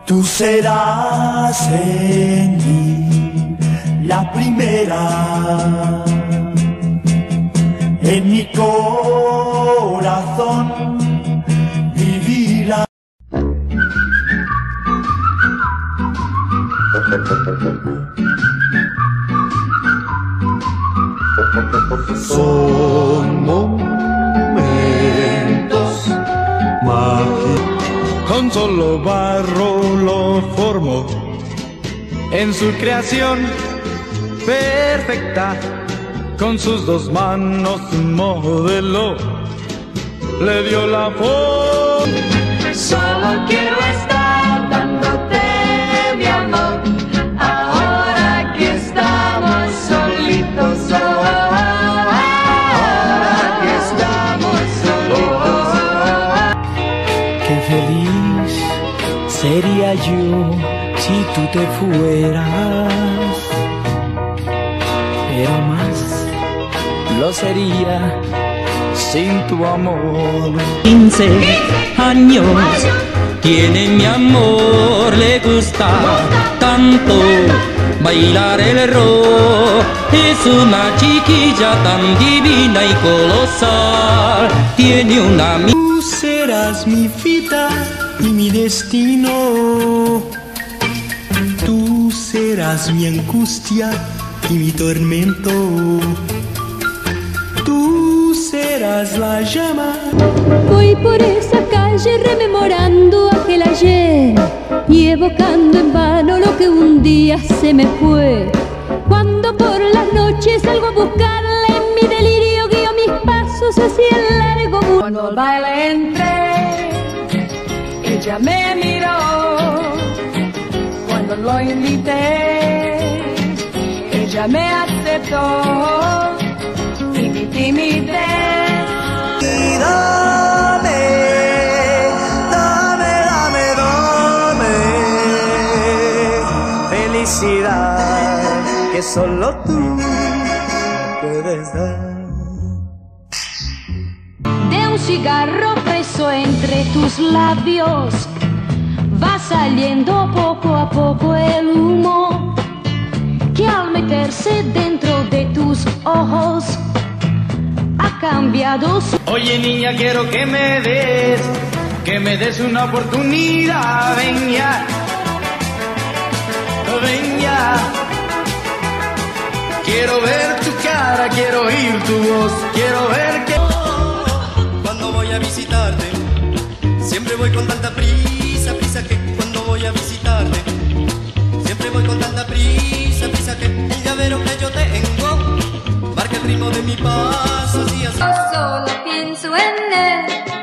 Tú serás en mí la primera, en mi corazón vivirá. Son momentos mágicos. Con solo barro lo formó, en su creación perfecta, con sus dos manos modeló, le dio la forma. Solo quiero estar dándote mi amor, ahora que estamos solitos, ahora que estamos solitos. Qué feliz sería yo si tú te fueras, pero más lo sería sin tu amor. 15 años tiene mi amor, le gusta tanto bailar el rock. Es una chiquilla tan divina y colosal, tiene una... Tú serás mi vida y mi destino, tú serás mi angustia y mi tormento, tú serás la llama. Voy por esa calle rememorando aquel ayer y evocando en vano lo que un día se me fue. Cuando por las noches salgo a buscarla, en mi delirio guío mis pasos hacia el largo mundo. Cuando al baile entré, ella me miró. Cuando lo invité, ella me aceptó. Y mi timidez. Y dame, dame, dame, dame felicidad que solo tú puedes dar. De un cigarro preso entre tus labios va saliendo poco a poco el humo que al meterse dentro de tus ojos ha cambiado su... Oye niña, quiero que me des una oportunidad. Ven ya, ven ya. Quiero ver tu cara, quiero oír tu voz, quiero ver que... Cuando voy a visitarte, siempre voy con tanta prisa, prisa que cuando voy a visitarte, siempre voy con tanta prisa, prisa que el llavero que yo tengo marca el ritmo de mi paso, así, así. Yo solo pienso en él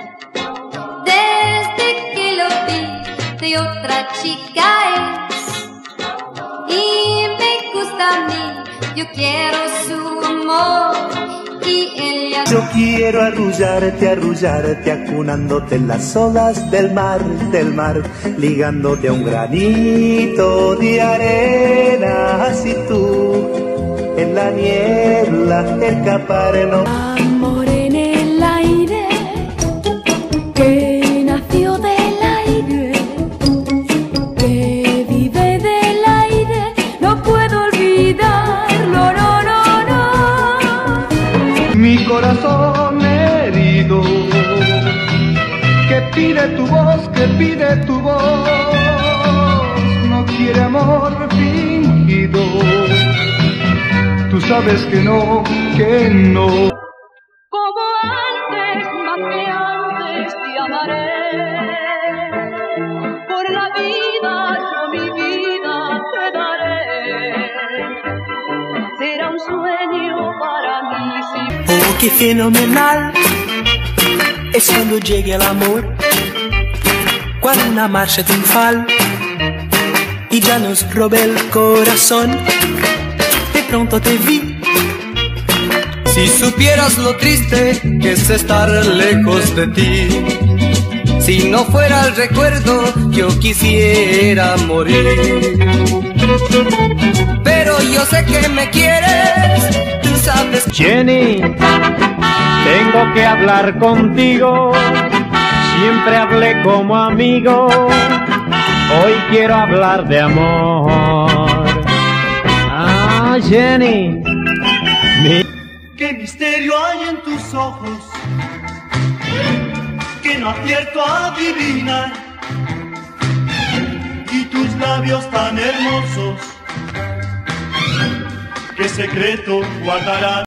desde que lo vi, de otra chica es, y me gusta a mí, yo quiero su amor y ella. Yo quiero arrullarte, arrullarte, acunándote en las olas del mar, ligándote a un granito de arena, así tú en la niebla escapar no. Amor en el aire, que nació del aire, que vive del aire, no puedo olvidarlo, no, no, no. Mi corazón herido, que pide tu voz, que pide tu voz, no quiere amor fingido. Tú sabes que no, que no. Como antes, más que antes te amaré. Por la vida, yo mi vida te daré. Será un sueño para mí. Oh, qué fenomenal es cuando llega el amor, cuando una marcha triunfal y ya nos roba el corazón. De pronto te vi. Si supieras lo triste que es estar lejos de ti, si no fuera el recuerdo yo quisiera morir. Pero yo sé que me quieres, tú sabes. Jenny, tengo que hablar contigo, siempre hablé como amigo, Hoy quiero hablar de amor. Ah, Jenny. ¿Qué misterio hay en tus ojos que no acierto a adivinar? Y tus labios tan hermosos, ¿qué secreto guardarán?